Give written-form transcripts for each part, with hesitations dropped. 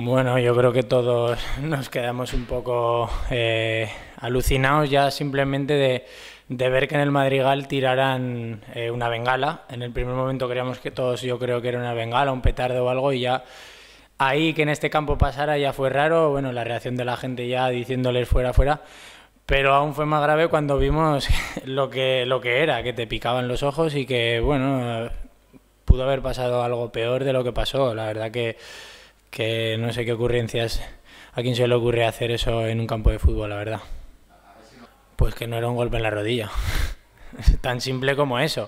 Bueno, yo creo que todos nos quedamos un poco alucinados ya simplemente de ver que en el Madrigal tiraran una bengala. En el primer momento creíamos que todos, yo creo que era una bengala, un petardo o algo, y ya ahí que en este campo pasara ya fue raro. Bueno, la reacción de la gente ya diciéndoles fuera, fuera. Pero aún fue más grave cuando vimos lo que era, que te picaban los ojos y que, bueno, pudo haber pasado algo peor de lo que pasó. La verdad que no sé qué ocurrencias, a quién se le ocurre hacer eso en un campo de fútbol, la verdad. Pues que no era un golpe en la rodilla. Tan simple como eso.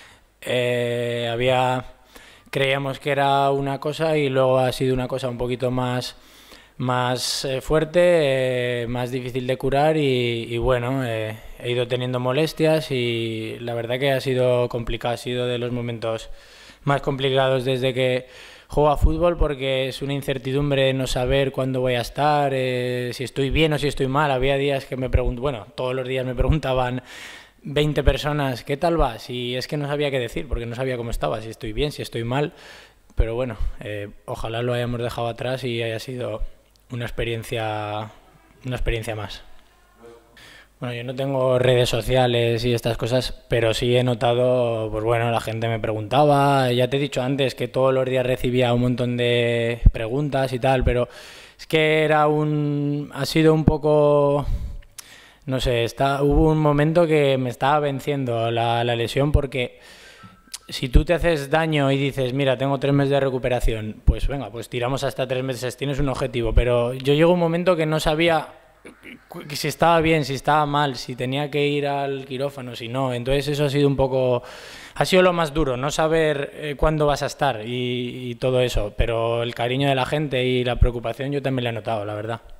Había Creíamos que era una cosa y luego ha sido una cosa un poquito más fuerte, más difícil de curar y bueno, he ido teniendo molestias y la verdad que ha sido complicado, ha sido de los momentos más complicados desde que juego a fútbol porque es una incertidumbre no saber cuándo voy a estar, si estoy bien o si estoy mal. Había días que me pregunto, bueno, todos los días me preguntaban 20 personas, ¿qué tal vas? Y es que no sabía qué decir porque no sabía cómo estaba, si estoy bien, si estoy mal. Pero bueno, ojalá lo hayamos dejado atrás y haya sido una experiencia más. Bueno, yo no tengo redes sociales y estas cosas, pero sí he notado, pues bueno, la gente me preguntaba, ya te he dicho antes que todos los días recibía un montón de preguntas y tal, pero es que ha sido un poco, no sé, hubo un momento que me estaba venciendo la lesión porque si tú te haces daño y dices, mira, tengo 3 meses de recuperación, pues venga, pues tiramos hasta 3 meses, tienes un objetivo. Pero yo llegó un momento que no sabía si estaba bien, si estaba mal, si tenía que ir al quirófano, si no. Entonces eso ha sido lo más duro, no saber cuándo vas a estar y todo eso. Pero el cariño de la gente y la preocupación yo también la he notado, la verdad.